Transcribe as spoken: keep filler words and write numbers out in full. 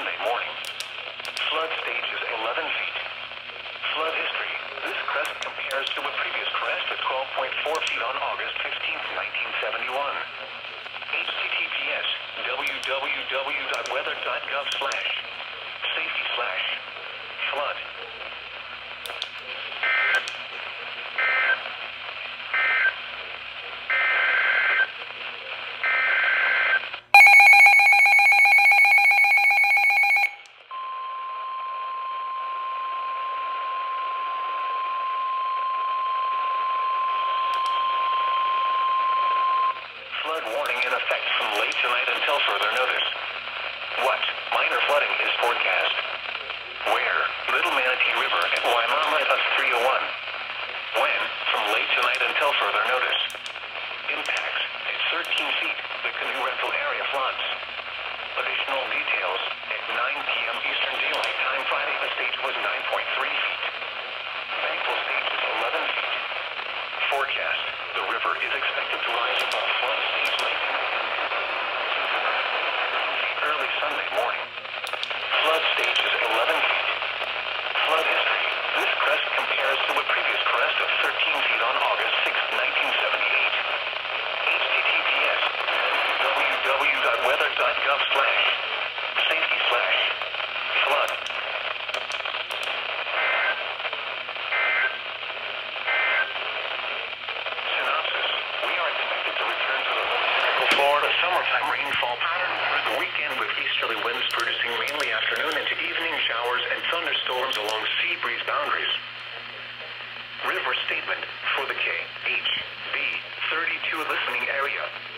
Sunday morning. Flood stage is eleven feet. Flood history. This crest compares to a previous crest at twelve point four feet on August fifteenth, nineteen seventy-one. H T T P S w w w dot weather dot gov slash safety slash flood. Flood warning in effect from late tonight until further notice. What minor flooding is forecast? Where? Little Manatee River at Wimauma plus three oh one. When? From late tonight until further notice. Impacts at thirteen feet. The canoe rental area floods. Additional details at nine p m Eastern Daylight Time Friday. The stage was nine point three feet. Thankful stage is eleven feet. Forecast. The river is expected to rise above flood stage nineteen early Sunday morning. Flood stage is eleven feet. Flood history. This crest compares to a previous crest of thirteen feet on August sixth, nineteen seventy-eight. H T T P S w w w dot weather dot gov slash safety slash flood. Florida summertime rainfall pattern through the weekend with easterly winds producing mainly afternoon into evening showers and thunderstorms along sea breeze boundaries. River statement for the K H B thirty-two listening area.